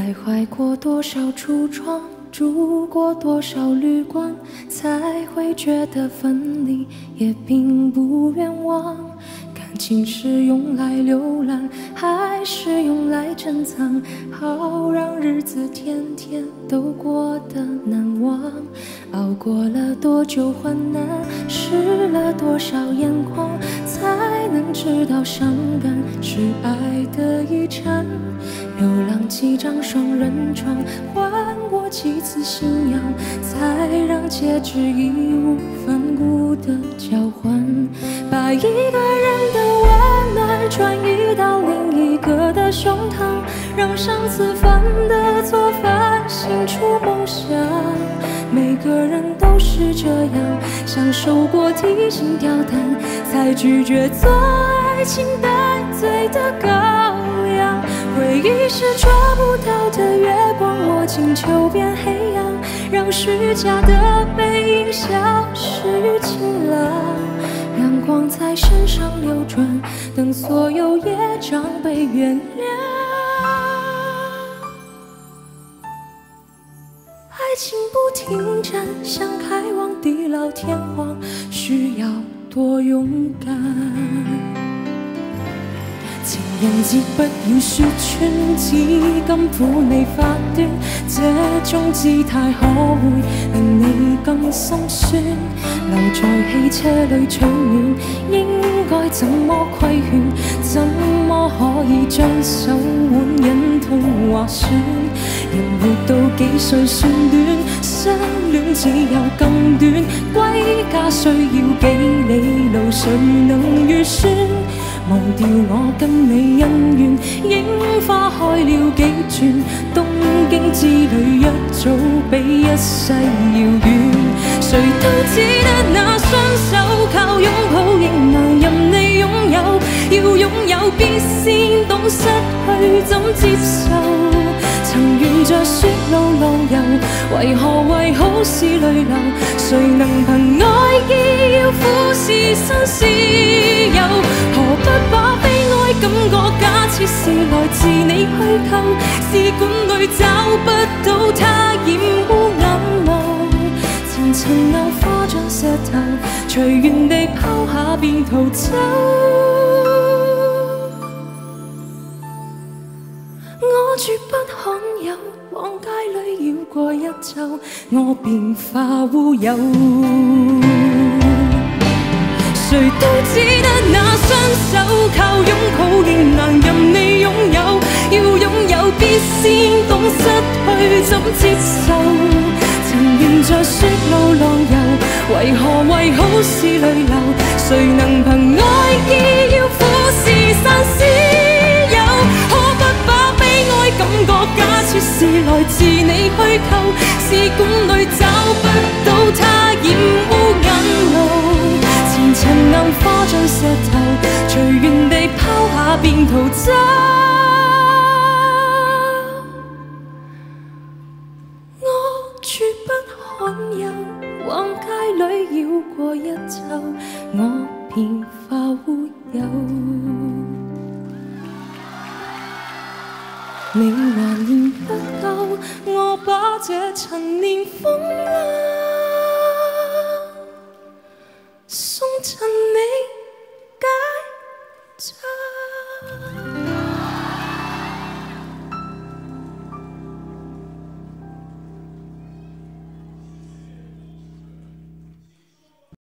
徘徊过多少橱窗，住过多少旅馆，才会觉得分离也并不冤枉。感情是用来浏览，还是用来珍藏？好让日子天天都过得难忘。熬过了多久患难，湿了多少眼眶，才能知道伤感是爱的遗产。流浪几张双人床，换过几次信仰，才让戒指义无反顾的交换。把一个人的温暖转移到另一个的胸膛，让上次犯的错反省出梦想。每个人都是这样，享受过提心吊胆，才拒绝做爱情带罪的羔羊。回忆是抓不到的月光，握紧就变黑暗，让虚假的背影消失于晴朗。阳光在身上流转，等所有业障被原谅。爱情不停站，想开往地老天荒，需要多勇敢。情人節不要說穿，只今苦你發端，這種姿態可會令你更心酸？留在汽車裏取暖，應該怎麼規勸？怎麼可以將手腕忍痛劃損？人活到幾歲算短，相戀只有更短，歸家需要幾里路，誰能預算？忘掉我跟你恩怨，櫻花開了幾轉，東京之旅一早比一世遙遠。誰都只得那雙手，靠擁抱仍難任你擁有，要擁有必先懂失去怎接受。曾沿着雪路浪遊，為何為好事淚流？誰能憑愛意要俯視新絲友？何不把悲哀感覺假設是來自你虛構？試管裏找不到它染污眼眸，層層硬化像石頭，隨緣地拋下便逃走。我絕不罕有，往街裏繞過一週，我便化烏有。誰都只得那雙手，靠擁抱仍難任你擁有，要擁有必先懂失去怎接受。曾沿着雪路浪遊，為何為好事淚流？誰能憑愛意要俯視散絲友？可不把悲哀感覺假設是來自你虛構？試管裏找不到它染污眼淚。層硬化像石頭，隨緣地拋下便逃走。我絕不罕有，往街裏繞過一週，我便化烏有。你還嫌不夠，我把這陳年風箏